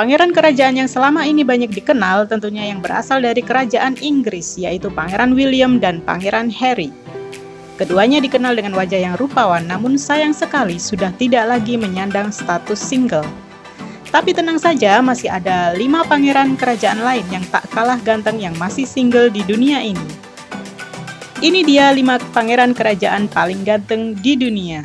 Pangeran kerajaan yang selama ini banyak dikenal tentunya yang berasal dari kerajaan Inggris, yaitu Pangeran William dan Pangeran Harry. Keduanya dikenal dengan wajah yang rupawan, namun sayang sekali sudah tidak lagi menyandang status single. Tapi tenang saja, masih ada 5 pangeran kerajaan lain yang tak kalah ganteng yang masih single di dunia ini. Ini dia 5 pangeran kerajaan paling ganteng di dunia.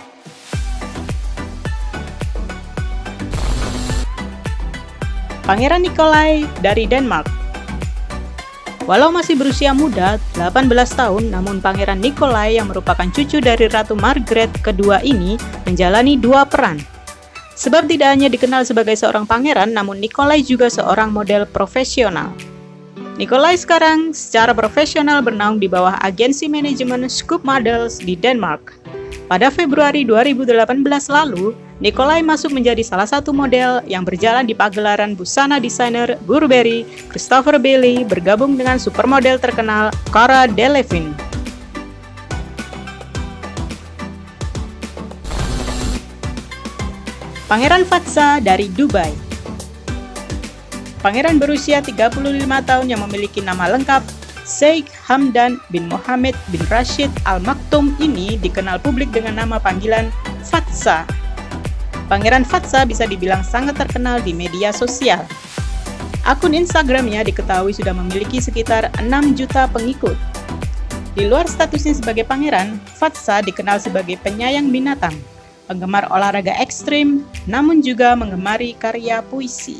Pangeran Nikolai dari Denmark. Walau masih berusia muda, 18 tahun, namun Pangeran Nikolai yang merupakan cucu dari Ratu Margaret kedua ini menjalani 2 peran. Sebab tidak hanya dikenal sebagai seorang pangeran, namun Nikolai juga seorang model profesional. Nikolai sekarang secara profesional bernaung di bawah agensi manajemen Scoop Models di Denmark. Pada Februari 2018 lalu, Nikolai masuk menjadi salah satu model yang berjalan di pagelaran busana desainer Burberry. Christopher Bailey bergabung dengan supermodel terkenal Cara Delevingne. Pangeran Fatsa dari Dubai. Pangeran berusia 35 tahun yang memiliki nama lengkap Sheikh Hamdan bin Mohammed bin Rashid Al Maktoum ini dikenal publik dengan nama panggilan Fatsa. Pangeran Fatsa bisa dibilang sangat terkenal di media sosial. Akun Instagramnya diketahui sudah memiliki sekitar 6 juta pengikut. Di luar statusnya sebagai pangeran, Fatsa dikenal sebagai penyayang binatang, penggemar olahraga ekstrim, namun juga menggemari karya puisi.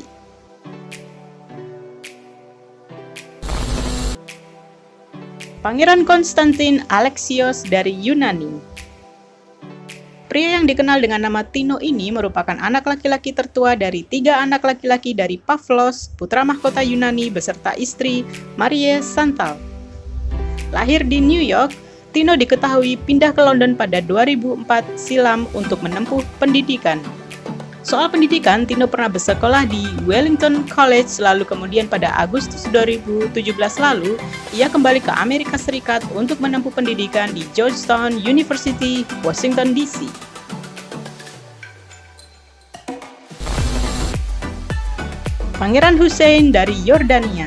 Pangeran Konstantin Alexios dari Yunani. Pria yang dikenal dengan nama Tino ini merupakan anak laki-laki tertua dari 3 anak laki-laki dari Pavlos, putra mahkota Yunani beserta istri Marie Chantal. Lahir di New York, Tino diketahui pindah ke London pada 2004 silam untuk menempuh pendidikan. Soal pendidikan, Tino pernah bersekolah di Wellington College, lalu kemudian pada Agustus 2017 lalu, ia kembali ke Amerika Serikat untuk menempuh pendidikan di Georgetown University, Washington DC. Pangeran Hussein dari Yordania.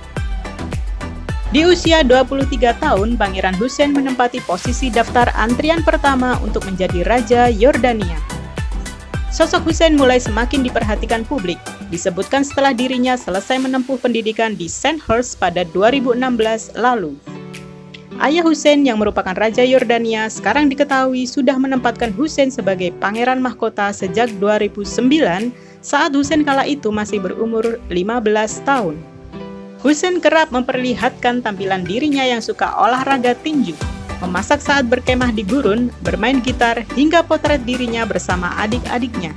Di usia 23 tahun, Pangeran Hussein menempati posisi daftar antrian pertama untuk menjadi Raja Yordania. Sosok Hussein mulai semakin diperhatikan publik, disebutkan setelah dirinya selesai menempuh pendidikan di Sandhurst pada 2016 lalu. Ayah Hussein yang merupakan Raja Yordania sekarang diketahui sudah menempatkan Hussein sebagai pangeran mahkota sejak 2009 saat Hussein kala itu masih berumur 15 tahun. Hussein kerap memperlihatkan tampilan dirinya yang suka olahraga tinju, memasak saat berkemah di gurun, bermain gitar, hingga potret dirinya bersama adik-adiknya.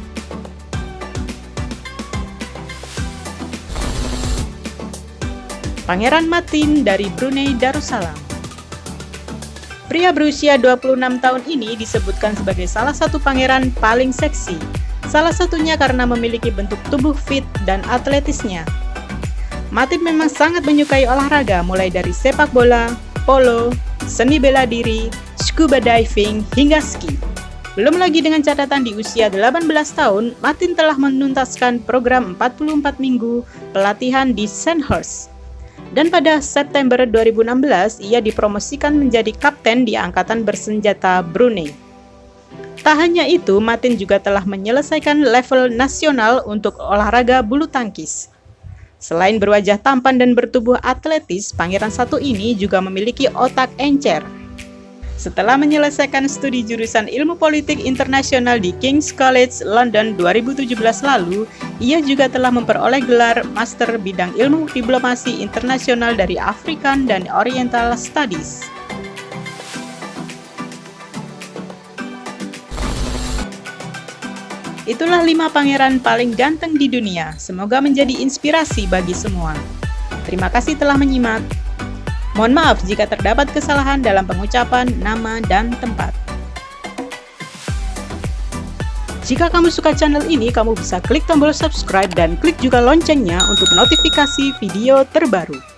Pangeran Matin dari Brunei Darussalam. Pria berusia 26 tahun ini disebutkan sebagai salah satu pangeran paling seksi, salah satunya karena memiliki bentuk tubuh fit dan atletisnya. Matin memang sangat menyukai olahraga mulai dari sepak bola, polo, seni bela diri, scuba diving, hingga ski. Belum lagi dengan catatan di usia 18 tahun, Matin telah menuntaskan program 44 minggu pelatihan di Sandhurst. Dan pada September 2016, ia dipromosikan menjadi kapten di Angkatan Bersenjata Brunei. Tak hanya itu, Matin juga telah menyelesaikan level nasional untuk olahraga bulu tangkis. Selain berwajah tampan dan bertubuh atletis, pangeran satu ini juga memiliki otak encer. Setelah menyelesaikan studi jurusan Ilmu Politik Internasional di King's College London 2017 lalu, ia juga telah memperoleh gelar Master Bidang Ilmu Diplomasi Internasional dari African dan Oriental Studies. Itulah 5 pangeran paling ganteng di dunia. Semoga menjadi inspirasi bagi semua. Terima kasih telah menyimak. Mohon maaf jika terdapat kesalahan dalam pengucapan nama dan tempat. Jika kamu suka channel ini, kamu bisa klik tombol subscribe dan klik juga loncengnya untuk notifikasi video terbaru.